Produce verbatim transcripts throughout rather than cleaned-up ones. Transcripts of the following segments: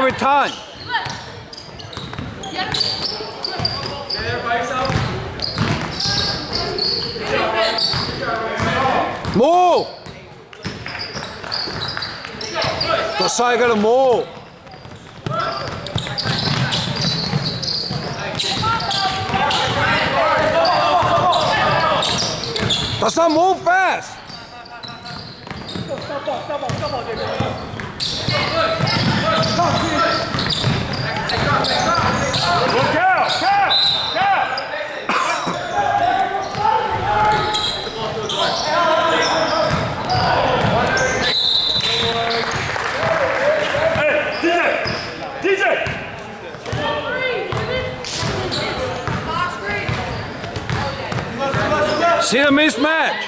Every time. Move. That's how you gotta move. That's not move fast. Go Cal, Cal, Cal. Hey, D J, D J. See the mismatch.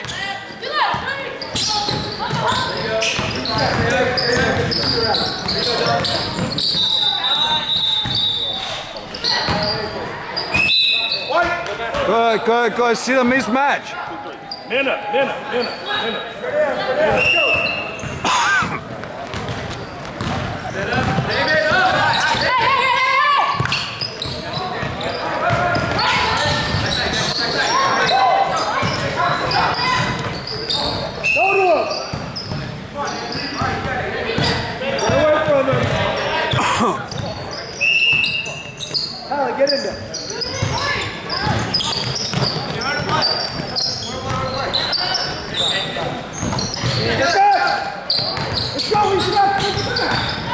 Good, good, good. See the mismatch. Minna, Minna, Minna, Minna. Let's go. Tyler, get in there. Get back! Let's go, we should have to take it back.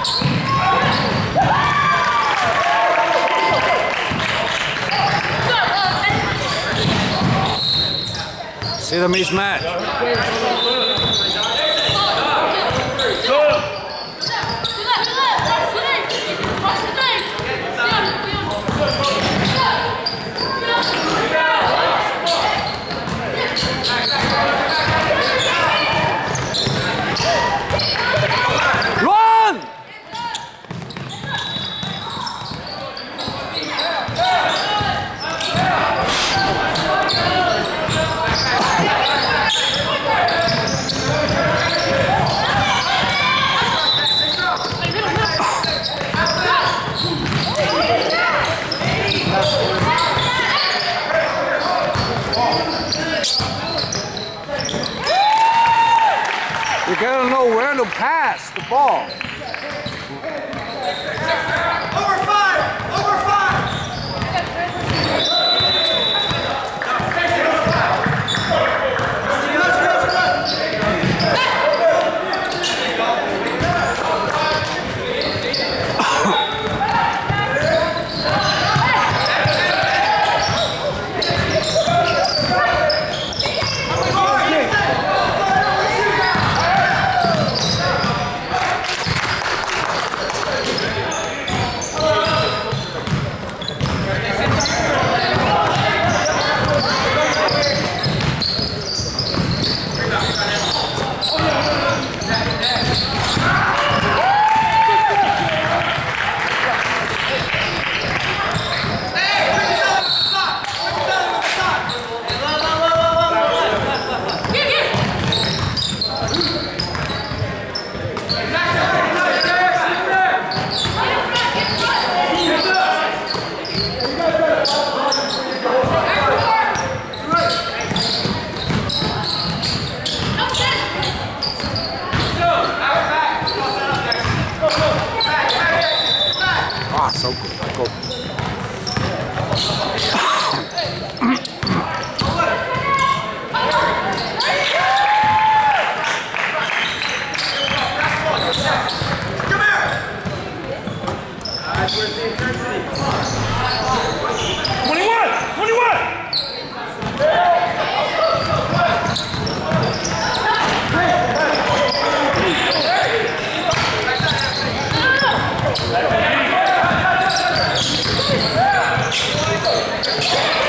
See the mismatch. You gotta know where to pass the ball. Over five! Over five! Ah, so good. Go. Come here! Where's the intensity? twenty-one, twenty-one. Yeah.